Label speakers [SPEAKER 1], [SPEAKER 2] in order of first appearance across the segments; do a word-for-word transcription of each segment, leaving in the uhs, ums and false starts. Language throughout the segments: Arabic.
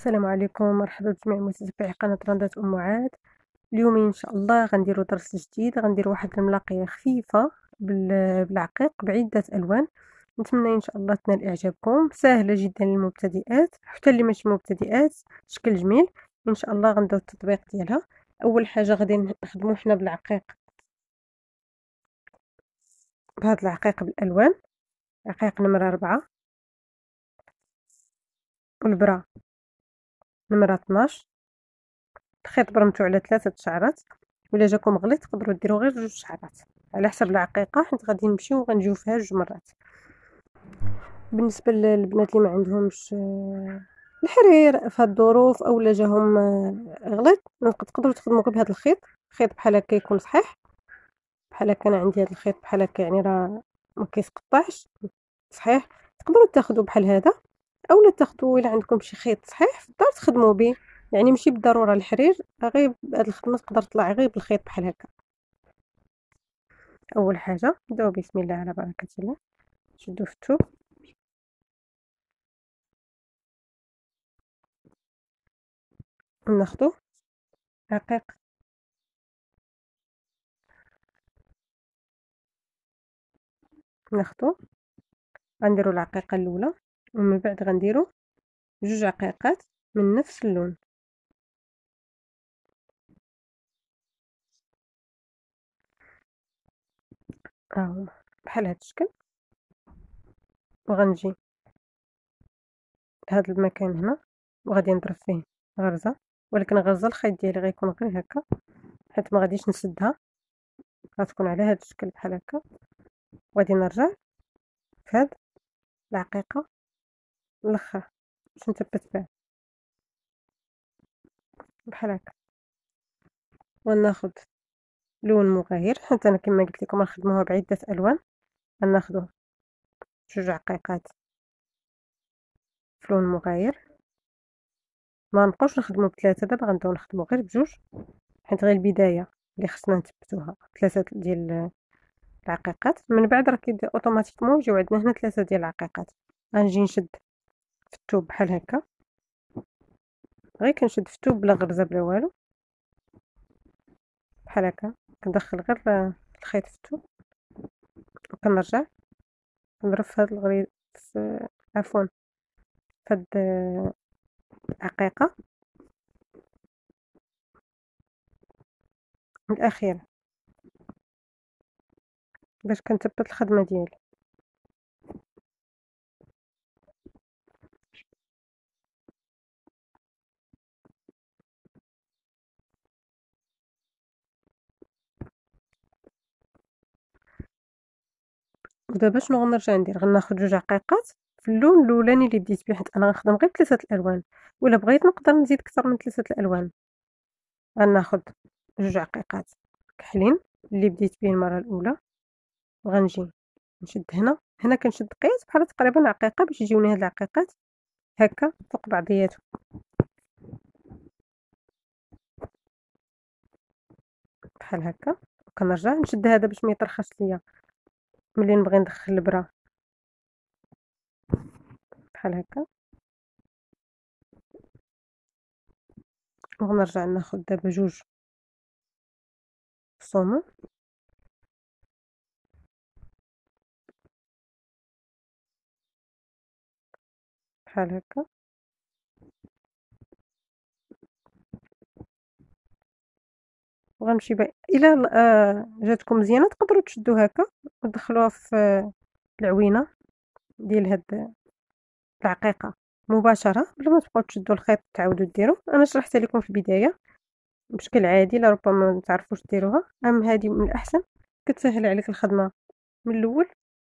[SPEAKER 1] السلام عليكم، مرحبا بجميع متابعي قناة رندات أمهات. اليوم إن شاء الله غنديرو درس جديد، غنديرو واحد الملاقية خفيفة بال- بالعقيق بعدة ألوان. نتمنى إن شاء الله تنال إعجابكم، سهلة جدا للمبتدئات حتى اللي ماشي مبتدئات، شكل جميل. إن شاء الله غنديرو التطبيق ديالها. أول حاجة غادي نخدمو حنا بالعقيق، بهاد العقيق بالألوان، عقيق نمرة ربعة، والبرا نمرة اثناش. الخيط برمتو على ثلاثة شعرات، ولا جاكم غليظ تقدروا ديروا غير جوج شعرات على حسب العقيقه، حيت غادي نمشيو وغنجيو فيها جوج مرات. بالنسبه للبنات اللي ما عندهمش آه، الحرير في هاد الظروف، اولا جاهم آه، غليظ، تقدروا تخدموا غير بهذا الخيط. خيط بحال هكا يكون صحيح، بحال هكا انا عندي هذا الخيط بحال هكا، يعني راه ما كيسقطعش صحيح. تقدروا تاخذوا بحال هذا، اولا تاخذوا الا عندكم شي خيط صحيح في الدار تخدموا به، يعني ماشي بالضروره الحرير. غير هاد الخدمه تقدر تطلع غير بالخيط بحال هكا. اول حاجه نبداو بسم الله على بركه الله، نشدو في الثوب، وناخدو عقيق، ناخدو غنديرو العقيقه الاولى، ومن بعد غنديرو جوج عقيقات من نفس اللون، ها هما بحال هاد الشكل. وغنجي لهاد المكان هنا، وغادي نضرب فيه غرزه، ولكن غرزه الخيط ديالي غيكون غير هكا، حيت ما غاديش نسدها، غتكون على هاد الشكل بحال هكا. وغادي نرجع في هاد العقيقه الاخر باش نثبت فيها بحال هكا، وناخد لون مغاير، حتى انا كما قلت لكم غنخدموها بعده الوان. غناخدو جوج عقيقات في لون مغاير، ما نبقاوش نخدمو بثلاثه، دابا غنبداو نخدمو غير بجوج، حيت غير البدايه اللي خصنا نثبتوها ثلاثه ديال العقيقات. من بعد راه كيبدا اوتوماتيكمون يجيو عندنا هنا ثلاثه ديال العقيقات. غنجي نشد في الثوب بحال هكا، غير كنشد في الثوب بلا غرزه بلا والو، بحال هكا. كندخل غير الخيط في الثوب، وكنرجع نضرب في هاد الغريز، في عفوا في هاد العقيقه الاخيره، باش كنثبت الخدمه ديالي. ودابا شنو غنرجع ندير؟ غناخد جوج عقيقات في اللون الاولاني اللي بديت به، حيت انا غنخدم غير ثلاثه الالوان، ولا بغيت نقدر نزيد اكثر من ثلاثه الالوان. غناخد جوج عقيقات كحلين اللي بديت به المره الاولى، وغنجي نشد هنا هنا كنشد قياس بحال تقريبا عقيقه باش يجيوني هاد العقيقات هكا فوق بعضياتهم بحال هكا. وكنرجع نشد هذا باش ما يطرخش ليا ملي نبغي ندخل البرا بحال هكا. وغنرجع ناخد دابا جوج سومون بحال هكا، وغنمشي ب الى آه جاتكم مزيانه تقدروا تشدوا هكا وتدخلوها في آه، العوينه ديال هاد العقيقه مباشره، بلا ما تبقاو تشدوا الخيط تعاودوا ديروا. انا شرحت لكم في البدايه بشكل عادي، لا ربما ما تعرفوش ديروها، ام هذه من الاحسن كتسهل عليك الخدمه من الاول.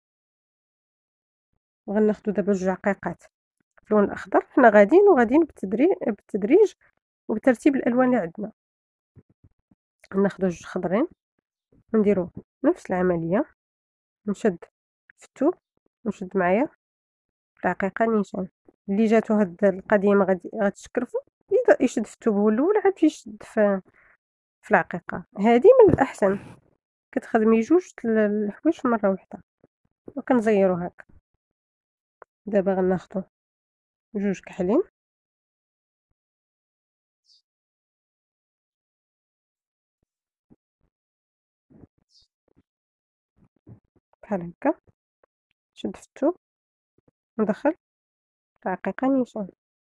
[SPEAKER 1] وغناخدو دابا جوج عقيقات في اللون الاخضر، حنا غاديين وغاديين بالتدريج بالتدريج وبترتيب الالوان اللي عندنا. ناخدو جوج خضرين ونديرو نفس العمليه، نشد في الثوب ونشد معايا العقيقه نيشان اللي جاتو هاد القضيه غادي غتشكرفو، يبدا يشد في الثوب هو الاول، عاد يشد في في العقيقه. هذه من الاحسن كتخدمي جوج الحوايج في مره واحده. وكنزيرو هكا. دابا غناخدو جوج كحلين بحال هكا، نشد في الثوب ندخل العقيقة نيشان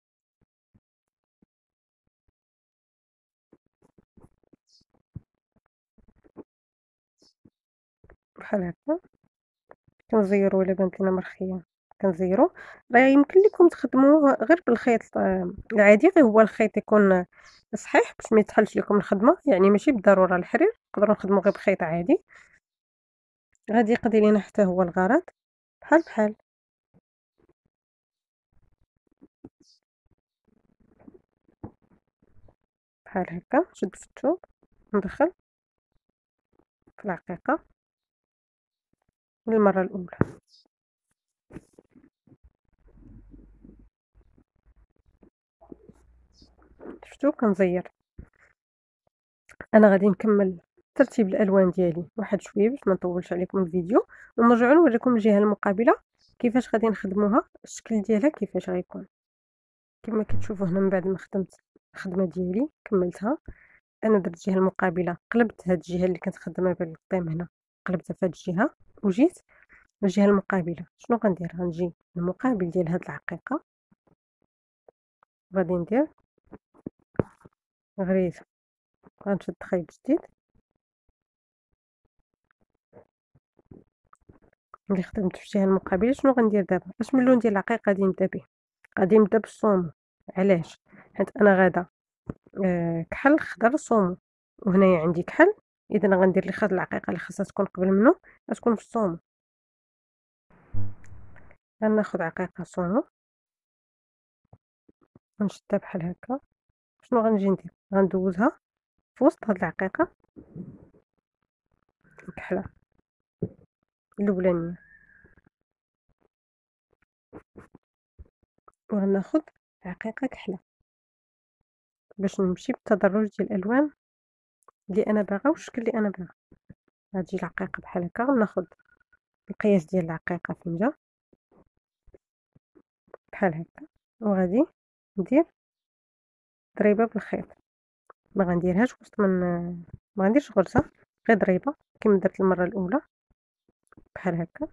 [SPEAKER 1] بحال هكا، كنزيرو إلا بانت لينا مرخية كنزيرو. راه يمكن لكم تخدموه غير بالخيط آه، العادي، غير هو الخيط يكون صحيح باش ما يتحلش لكم الخدمة، يعني ماشي بالضرورة الحرير، نقدروا نخدموا غير بخيط عادي غادي يقضي لينا حتى هو الغرض بحال بحال. بحال هكا نشد في الثوب ندخل في العقيقة للمرة الأولى. شفتو كنزير. انا غادي نكمل ترتيب الالوان ديالي واحد شويه باش ما نطولش عليكم الفيديو، ونرجعوا نوريكم الجهه المقابله كيفاش غادي نخدموها، الشكل ديالها كيفاش غيكون. كما كتشوفوا هنا من بعد ما خدمت الخدمه ديالي كملتها، انا درت الجهه المقابله، قلبت هاد الجهه اللي كنت خدامه بالقدام هنا قلبتها في هاد الجهه وجيت للجهه المقابله. شنو غندير؟ غنجي المقابل ديال هاد العقيقه غادي ندير غريزه، غنشد خيط جديد اللي خدمت في الجهه المقابله. شنو غندير دابا؟ اش من لون ديال العقيق غادي نبدا به؟ غادي نبدا بالصومو. علاش؟ حيت انا غادا آه كحل خضر صومو، وهنايا عندي كحل، اذا غندير لي خد العقيقه اللي خاصها تكون قبل منه غتكون في الصومو. غناخد عقيقه صومو غنشدها بحال هكا. شنو غنجي ندير؟ غندوزها في وسط هاد العقيقه الكحله الاولانيه، وغناخد عقيقه كحله باش نمشي بالتدرج ديال الالوان اللي انا باغا والشكل اللي انا باغا. غتجي العقيقه بحال هكا، غناخد القياس ديال العقيقه فين جا بحال هكا، وغادي ندير ضريبه بالخيط. ما غنديرهاش وسط من ما غنديرش غرزه، غير ضريبه كيما درت المره الاولى بحال هكا،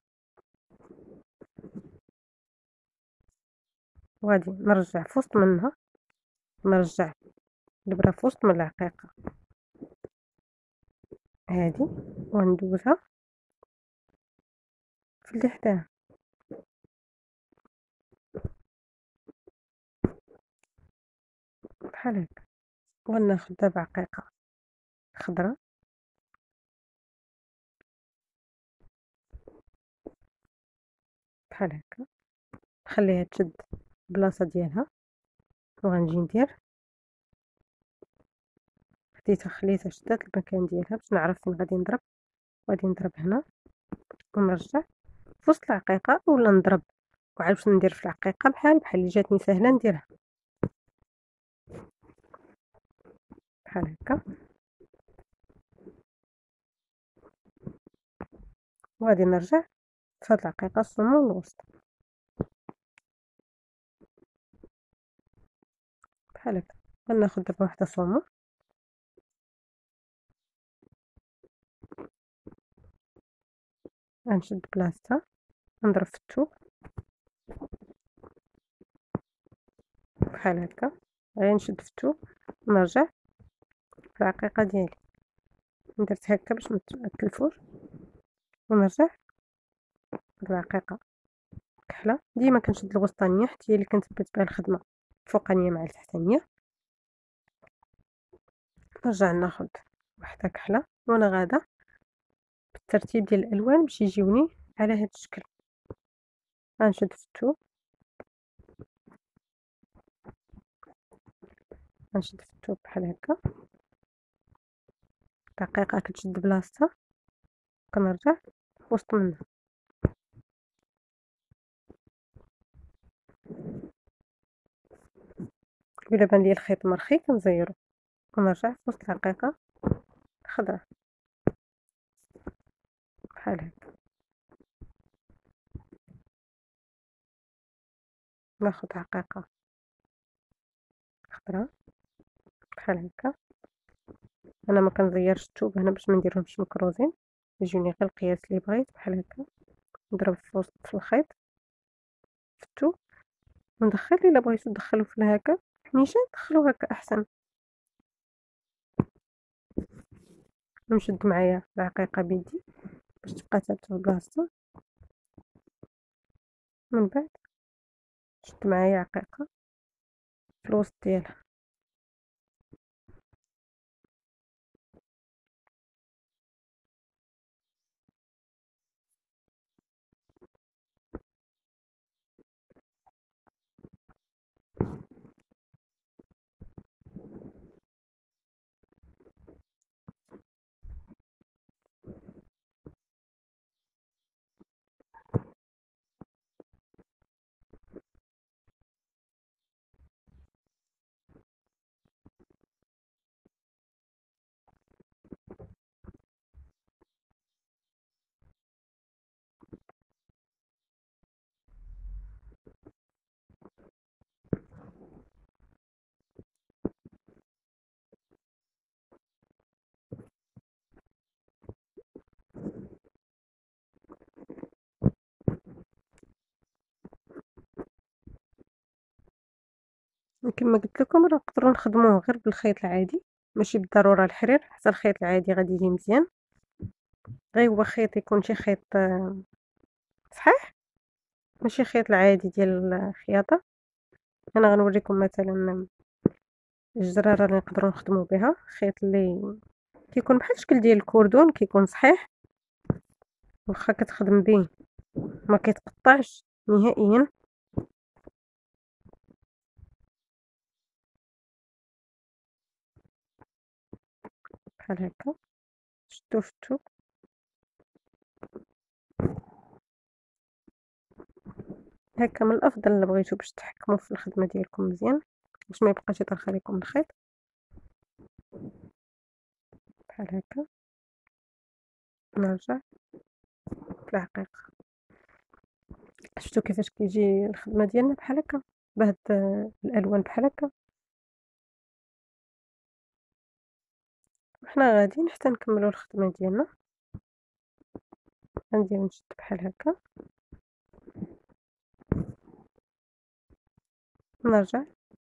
[SPEAKER 1] وغادي نرجع في وسط منها، نرجع البرا في وسط من العقيقه هادي وندوزها في اللي حداها بحال هكا. وناخد دابا عقيقه خضراء بحال هكا، نخليها تشد البلاصه ديالها، وغنجي ندير خديتها خليتها شدات المكان ديالها باش نعرف فين غادي نضرب. غادي نضرب هنا ونرجع في وسط العقيقه، ولا نضرب وعاد باش ندير في العقيقه بحال بحال اللي جاتني سهله نديرها بحال هكا. وغادي نرجع في هاد العقيقه الصومو الوسط بحال هكا. غناخد دابا وحده صومو غنشد بلاصتها نضرب في الثوب بحال هكا، غير نشد في الثوب ونرجع في العقيقه ديالي. درت هكا باش متلفوش، ونرجع في العقيقه كحله. ديما كنشد الوسطانيه حتى هي اللي كنثبت بها الخدمه، الفوقانيه مع التحتانيه. نرجع ناخد وحده كحله، وانا غاده بالترتيب ديال الالوان باش يجيوني على هذا الشكل. غنشد في الثوب غنشد في الثوب بحال هكا، دقيقه كتشد بلاصتها، كنرجع في وسط منها. الا بان لي الخيط مرخي كنزيرو ونرجع في وسط العقيقه الخضراء بحال هكا. ناخد عقيقه خضراء بحال هكا. انا ما كنزيرش الثوب هنا باش ما نديرهمش مكروزين، يجوني غير القياس اللي بغيت بحال هكا. نضرب في وسط في الخيط فتو وندخل الا بغيتو تدخلو في الهكا نيشان دخلو هكا احسن. نشد معايا العقيقه بيدي باش تبقى ثابته في بلاصتها، من بعد شد معايا عقيقه في الوسط ديالها. كما قلت لكم راه نقدروا نخدموه غير بالخيط العادي، ماشي بالضروره الحرير، حتى الخيط العادي غادي يجي مزيان، غير هو خيط يكون شي خيط صحيح ماشي خيط العادي ديال الخياطه. انا غنوريكم مثلا الجراره اللي نقدروا نخدموا بها، خيط اللي كيكون بحال الشكل ديال الكوردون، كيكون صحيح واخا كتخدم به ما كيتقطعش نهائيا. بحال هكا شدو فتو هكا من الافضل الا بغيتو باش تحكموا في الخدمه ديالكم مزيان باش ما يبقاش يطرخ عليكم الخيط. بحال هكا نرجع في العقيقه. شفتو كيفاش كيجي الخدمه ديالنا بحال هكا بهاد الالوان بحال هكا. وحنا غاديين حتى نكملوا الخدمه ديالنا. غندير نشد بحال هكا نرجع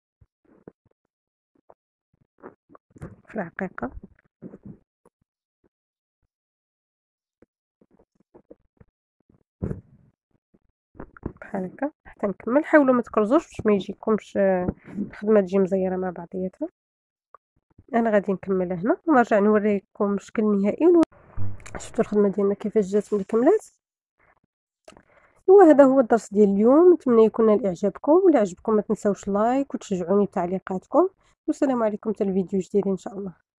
[SPEAKER 1] في العقيقه بحال هكا حتى نكمل. حاولوا ما تكرزوش باش ما يجيكمش الخدمه تجي مزيره مع بعضياتها. انا غادي نكمل هنا ونرجع نوريكم الشكل النهائي. شفتوا الخدمه ديالنا كيفاش جات ملي كملات. وهذا هو الدرس ديال اليوم، نتمنى يكون نال اعجابكم، ولا عجبكم ما تنساوش لايك وتشجعوني بتعليقاتكم، والسلام عليكم حتى الفيديو جديد ان شاء الله.